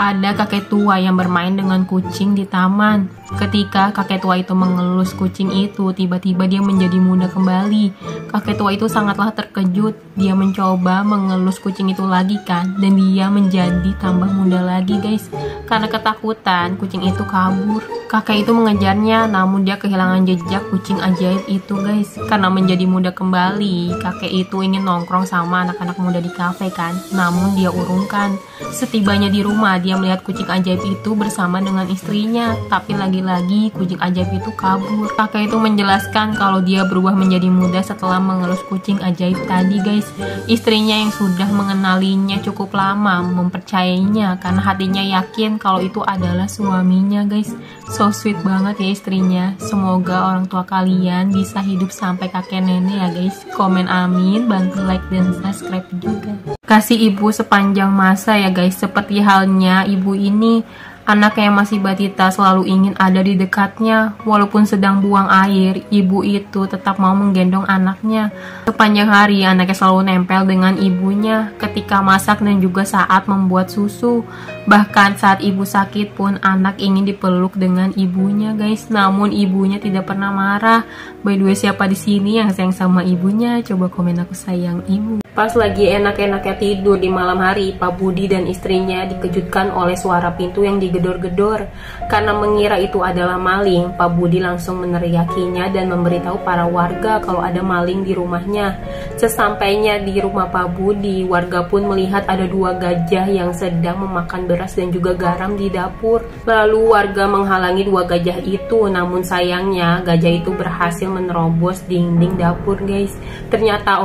Ada kakek tua yang bermain dengan kucing di taman. Ketika kakek tua itu mengelus kucing itu, tiba-tiba dia menjadi muda kembali. Kakek tua itu sangatlah terkejut. Dia mencoba mengelus kucing itu lagi kan, dan dia menjadi tambah muda lagi guys. Karena ketakutan, kucing itu kabur. Kakek itu mengejarnya, namun dia kehilangan jejak kucing ajaib itu guys. Karena menjadi muda kembali, kakek itu ingin nongkrong sama anak-anak muda di kafe kan, namun dia urungkan. Setibanya di rumah, dia melihat kucing ajaib itu bersama dengan istrinya. Tapi lagi-lagi kucing ajaib itu kabur. Kakek itu menjelaskan kalau dia berubah menjadi muda setelah mengelus kucing ajaib tadi guys. Istrinya yang sudah mengenalinya cukup lama mempercayainya karena hatinya yakin kalau itu adalah suaminya guys. So sweet banget ya istrinya. Semoga orang tua kalian bisa hidup sampai kakek nenek ya guys. Komen amin, bantu like dan subscribe juga. Kasih ibu sepanjang masa ya guys. Seperti halnya ibu ini, anak yang masih batita selalu ingin ada di dekatnya. Walaupun sedang buang air, ibu itu tetap mau menggendong anaknya. Sepanjang hari anaknya selalu nempel dengan ibunya ketika masak dan juga saat membuat susu. Bahkan saat ibu sakit pun anak ingin dipeluk dengan ibunya guys. Namun ibunya tidak pernah marah. By the way, siapa di sini yang sayang sama ibunya? Coba komen aku sayang ibu. Pas lagi enak-enaknya tidur di malam hari, Pak Budi dan istrinya dikejutkan oleh suara pintu yang digedor-gedor. Karena mengira itu adalah maling, Pak Budi langsung meneriakinya dan memberitahu para warga kalau ada maling di rumahnya. Sesampainya di rumah Pak Budi, warga pun melihat ada 2 gajah yang sedang memakan beras dan juga garam di dapur. Lalu warga menghalangi 2 gajah itu, namun sayangnya gajah itu berhasil menerobos dinding dapur guys. Ternyata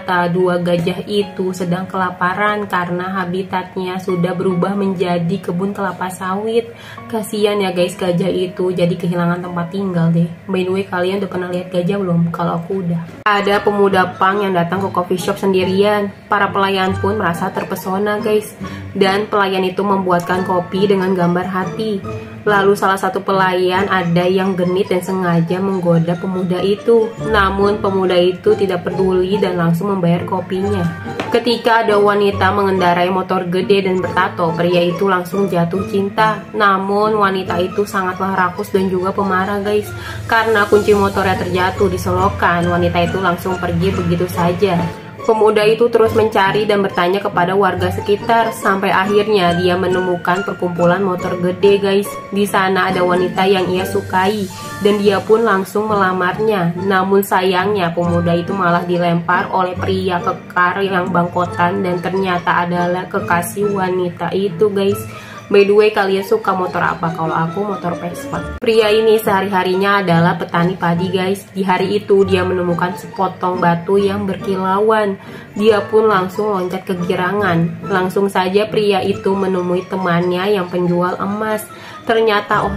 2 gajah itu sedang kelaparan karena habitatnya sudah berubah menjadi kebun kelapa sawit. Kasian ya guys gajah itu, jadi kehilangan tempat tinggal deh. By the way, kalian udah pernah lihat gajah belum? Kalau aku udah. Ada pemuda pang yang datang ke coffee shop sendirian. Para pelayan pun merasa terpesona guys. Dan pelayan itu membuatkan kopi dengan gambar hati. Lalu salah satu pelayan ada yang genit dan sengaja menggoda pemuda itu. Namun pemuda itu tidak peduli dan langsung membayar kopinya. Ketika ada wanita mengendarai motor gede dan bertato, pria itu langsung jatuh cinta. Namun wanita itu sangatlah rakus dan juga pemarah guys. Karena kunci motornya terjatuh di selokan, wanita itu langsung pergi begitu saja. Pemuda itu terus mencari dan bertanya kepada warga sekitar sampai akhirnya dia menemukan perkumpulan motor gede guys. Di sana ada wanita yang ia sukai dan dia pun langsung melamarnya. Namun sayangnya pemuda itu malah dilempar oleh pria kekar yang bangkotan dan ternyata adalah kekasih wanita itu guys. By the way, kalian suka motor apa? Kalau aku motor Vespa. Pria ini sehari-harinya adalah petani padi guys. Di hari itu dia menemukan sepotong batu yang berkilauan. Dia pun langsung loncat kegirangan. Langsung saja pria itu menemui temannya yang penjual emas. Ternyata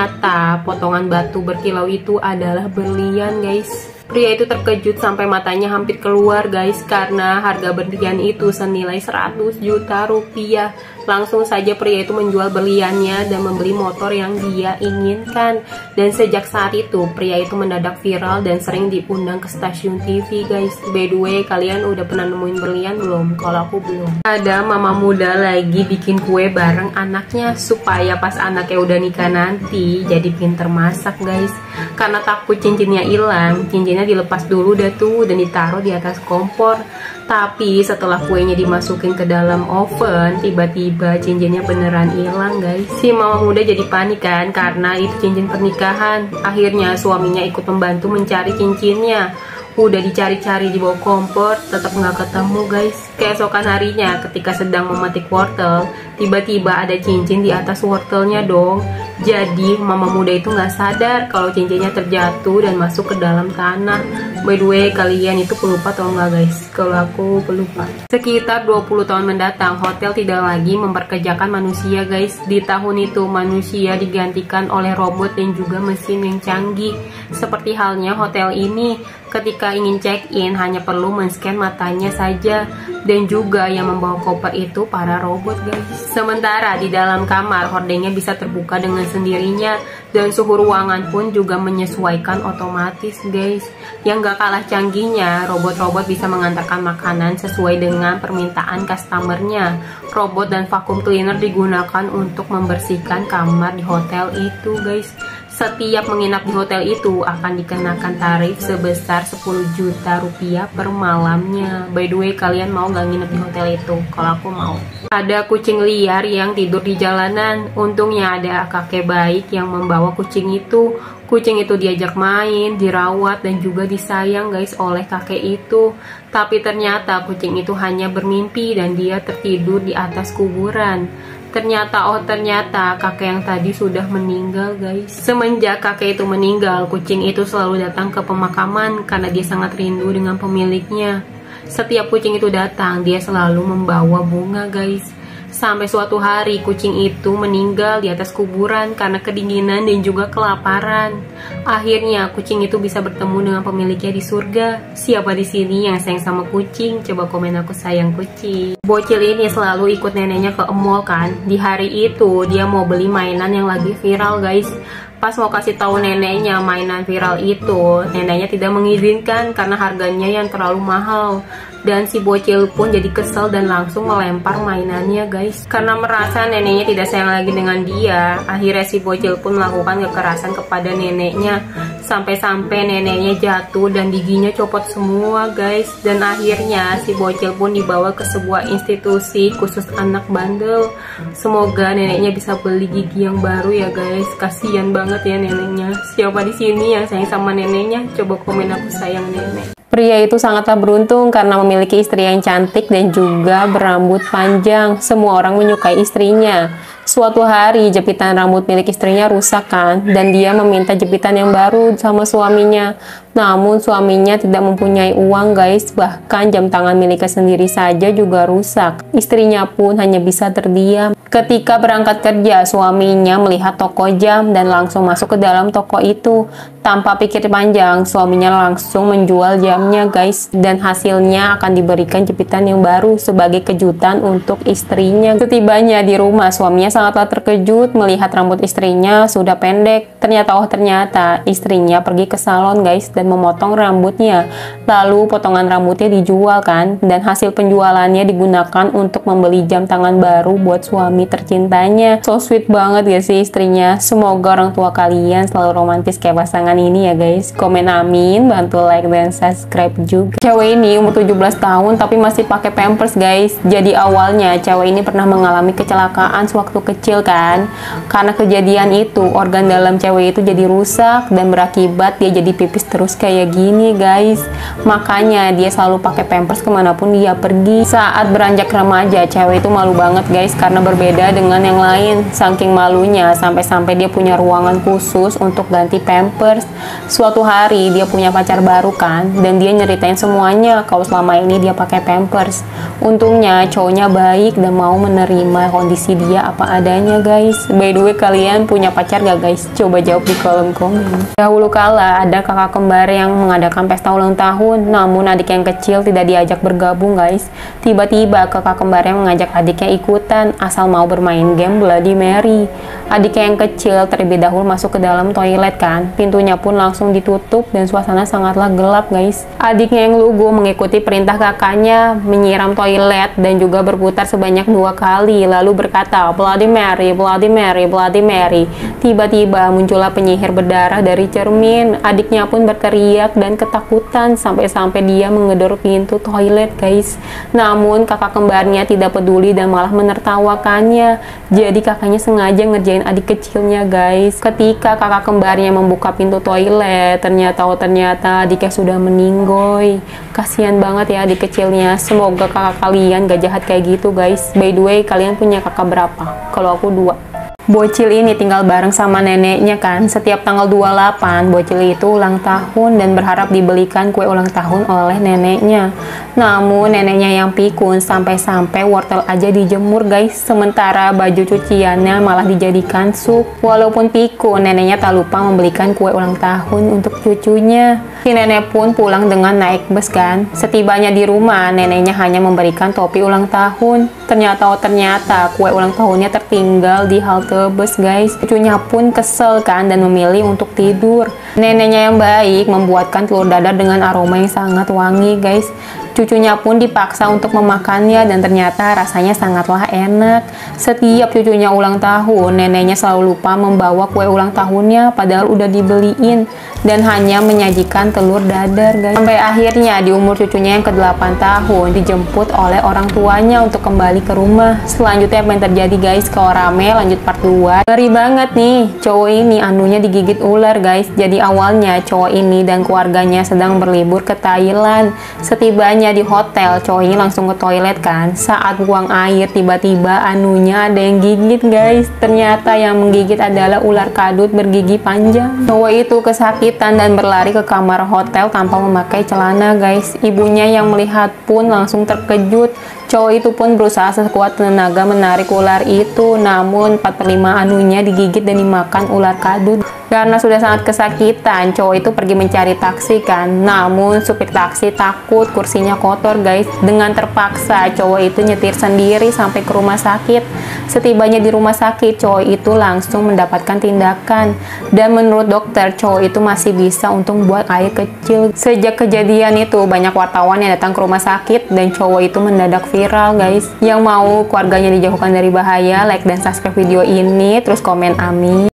potongan batu berkilau itu adalah berlian guys. Pria itu terkejut sampai matanya hampir keluar guys, karena harga berlian itu senilai 100 juta rupiah. Langsung saja pria itu menjual berliannya dan membeli motor yang dia inginkan. Dan sejak saat itu pria itu mendadak viral dan sering diundang ke stasiun TV guys. By the way, kalian udah pernah nemuin berlian belum? Kalau aku belum. Ada mama muda lagi bikin kue bareng anaknya supaya pas anaknya udah nikah nanti jadi pinter masak guys. Karena takut cincinnya hilang, cincinnya dilepas dulu dah tuh dan ditaruh di atas kompor. Tapi setelah kuenya dimasukin ke dalam oven, tiba-tiba cincinnya beneran hilang guys. Si mama muda jadi panik kan karena itu cincin pernikahan. Akhirnya suaminya ikut membantu mencari cincinnya. Udah dicari-cari di bawah kompor, tetap nggak ketemu guys. Keesokan harinya ketika sedang memetik wortel, tiba-tiba ada cincin di atas wortelnya dong. Jadi mama muda itu nggak sadar kalau cincinnya terjatuh dan masuk ke dalam tanah. By the way, kalian itu pelupa atau enggak guys? Kalau aku pelupa. Sekitar 20 tahun mendatang, hotel tidak lagi memperkerjakan manusia guys. Di tahun itu manusia digantikan oleh robot dan juga mesin yang canggih. Seperti halnya hotel ini. Ketika ingin check-in hanya perlu men-scan matanya saja. Dan juga yang membawa koper itu para robot guys. Sementara di dalam kamar hordengnya bisa terbuka dengan sendirinya. Dan suhu ruangan pun juga menyesuaikan otomatis guys. Yang gak kalah canggihnya, robot-robot bisa mengantarkan makanan sesuai dengan permintaan customernya. Robot dan vacuum cleaner digunakan untuk membersihkan kamar di hotel itu guys. Setiap menginap di hotel itu akan dikenakan tarif sebesar 10 juta rupiah per malamnya. By the way, kalian mau gak nginep di hotel itu? Kalau aku mau. Ada kucing liar yang tidur di jalanan. Untungnya ada kakek baik yang membawa kucing itu. Kucing itu diajak main, dirawat, dan juga disayang guys oleh kakek itu. Tapi ternyata kucing itu hanya bermimpi dan dia tertidur di atas kuburan. Ternyata kakek yang tadi sudah meninggal guys. Semenjak kakek itu meninggal, kucing itu selalu datang ke pemakaman karena dia sangat rindu dengan pemiliknya. Setiap kucing itu datang, dia selalu membawa bunga guys. Sampai suatu hari kucing itu meninggal di atas kuburan karena kedinginan dan juga kelaparan. Akhirnya kucing itu bisa bertemu dengan pemiliknya di surga. Siapa di sini yang sayang sama kucing? Coba komen aku sayang kucing. Bocil ini selalu ikut neneknya ke mall kan. Di hari itu dia mau beli mainan yang lagi viral guys. Pas mau kasih tahu neneknya mainan viral itu, neneknya tidak mengizinkan karena harganya yang terlalu mahal. Dan si bocil pun jadi kesel dan langsung melempar mainannya guys. Karena merasa neneknya tidak sayang lagi dengan dia, akhirnya si bocil pun melakukan kekerasan kepada neneknya. Sampai-sampai neneknya jatuh dan giginya copot semua guys. Dan akhirnya si bocil pun dibawa ke sebuah institusi khusus anak bandel. Semoga neneknya bisa beli gigi yang baru ya guys. Kasian banget ya neneknya. Siapa di sini yang sayang sama neneknya? Coba komen aku sayang nenek. Pria itu sangatlah beruntung karena memiliki istri yang cantik dan juga berambut panjang. Semua orang menyukai istrinya. Suatu hari jepitan rambut milik istrinya rusak kan, dan dia meminta jepitan yang baru sama suaminya. Namun suaminya tidak mempunyai uang guys, bahkan jam tangan miliknya sendiri saja juga rusak. Istrinya pun hanya bisa terdiam. Ketika berangkat kerja, suaminya melihat toko jam dan langsung masuk ke dalam toko itu. Tanpa pikir panjang, suaminya langsung menjual jamnya guys, dan hasilnya akan diberikan jepitan yang baru sebagai kejutan untuk istrinya. Setibanya di rumah, suaminya sangatlah terkejut melihat rambut istrinya sudah pendek. Ternyata istrinya pergi ke salon guys dan memotong rambutnya. Lalu potongan rambutnya dijual kan, dan hasil penjualannya digunakan untuk membeli jam tangan baru buat suami tercintanya. So sweet banget ya sih istrinya. Semoga orang tua kalian selalu romantis kayak pasangan ini ya guys. Komen amin, bantu like dan subscribe juga. Cewek ini umur 17 tahun tapi masih pakai pampers guys. Jadi awalnya cewek ini pernah mengalami kecelakaan sewaktu kecil kan. Karena kejadian itu organ dalam cewek itu jadi rusak dan berakibat dia jadi pipis terus kayak gini guys. Makanya dia selalu pakai pampers kemanapun dia pergi. Saat beranjak remaja, cewek itu malu banget guys karena berbeda dengan yang lain. Saking malunya sampai-sampai dia punya ruangan khusus untuk ganti pampers. Suatu hari dia punya pacar baru kan, dan dia nyeritain semuanya kalau selama ini dia pakai pampers. Untungnya cowoknya baik dan mau menerima kondisi dia apa adanya guys. By the way, kalian punya pacar gak guys? Coba jawab di kolom komen. Dahulu kala ada kakak kembar yang mengadakan pesta ulang tahun, namun adik yang kecil tidak diajak bergabung guys. Tiba-tiba kakak kembarnya mengajak adiknya ikutan asal mau bermain game Bloody Mary. Adiknya yang kecil terlebih dahulu masuk ke dalam toilet kan. Pintunya pun langsung ditutup dan suasana sangatlah gelap guys. Adiknya yang lugu mengikuti perintah kakaknya menyiram toilet dan juga berputar sebanyak 2 kali lalu berkata Bloody Mary, Bloody Mary, Bloody Mary. Tiba-tiba muncullah penyihir berdarah dari cermin. Adiknya pun berteriak dan ketakutan sampai-sampai dia menggedor pintu toilet guys. Namun kakak kembarnya tidak peduli dan malah menertawakannya. Jadi kakaknya sengaja ngerjain adik kecilnya guys. Ketika kakak kembarnya membuka pintu toilet, ternyata adiknya sudah meninggoy. Kasihan banget ya adik kecilnya. Semoga kakak kalian gak jahat kayak gitu guys. By the way, kalian punya kakak berapa? Kalau aku 2. Bocil ini tinggal bareng sama neneknya kan. Setiap tanggal 28, bocil itu ulang tahun dan berharap dibelikan kue ulang tahun oleh neneknya. Namun neneknya yang pikun, sampai-sampai wortel aja dijemur guys. Sementara baju cuciannya malah dijadikan sup. Walaupun pikun, neneknya tak lupa membelikan kue ulang tahun untuk cucunya. Si nenek pun pulang dengan naik bus kan. Setibanya di rumah, neneknya hanya memberikan topi ulang tahun. Ternyata kue ulang tahunnya tertinggal di halte bus guys. Cucunya pun kesel kan dan memilih untuk tidur. Neneknya yang baik membuatkan telur dadar dengan aroma yang sangat wangi guys. Cucunya pun dipaksa untuk memakannya dan ternyata rasanya sangatlah enak. Setiap cucunya ulang tahun, neneknya selalu lupa membawa kue ulang tahunnya padahal udah dibeliin dan hanya menyajikan telur dadar guys. Sampai akhirnya di umur cucunya yang ke-8 tahun dijemput oleh orang tuanya untuk kembali ke rumah. Selanjutnya apa yang terjadi guys? Kalau rame lanjut part 2. Ngeri banget nih, cowok ini anunya digigit ular guys. Jadi awalnya cowok ini dan keluarganya sedang berlibur ke Thailand. Setibanya di hotel, cowok ini langsung ke toilet kan. Saat buang air, tiba-tiba anunya ada yang gigit guys. Ternyata yang menggigit adalah ular kadut bergigi panjang. Cowok itu kesakitan dan berlari ke kamar hotel tanpa memakai celana guys. Ibunya yang melihat pun langsung terkejut. Cowok itu pun berusaha sekuat tenaga menarik ular itu, namun 4/5 anunya digigit dan dimakan ular kadut. Karena sudah sangat kesakitan, cowok itu pergi mencari taksi kan. Namun supir taksi takut kursinya kotor guys. Dengan terpaksa cowok itu nyetir sendiri sampai ke rumah sakit. Setibanya di rumah sakit, cowok itu langsung mendapatkan tindakan. Dan menurut dokter, cowok itu masih bisa untuk buat air kecil. Sejak kejadian itu, banyak wartawan yang datang ke rumah sakit dan cowok itu mendadak viral guys. Yang mau keluarganya dijauhkan dari bahaya, like dan subscribe video ini, terus komen amin.